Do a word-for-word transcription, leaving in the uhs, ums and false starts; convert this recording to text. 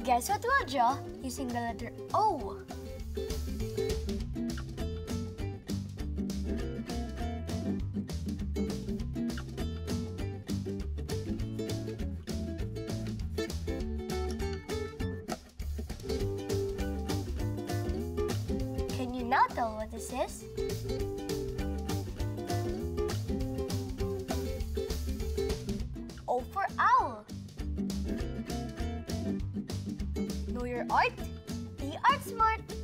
Guess what we'll draw using the letter O? Can you now tell what this is? O for owl. Know your art? Be art smart!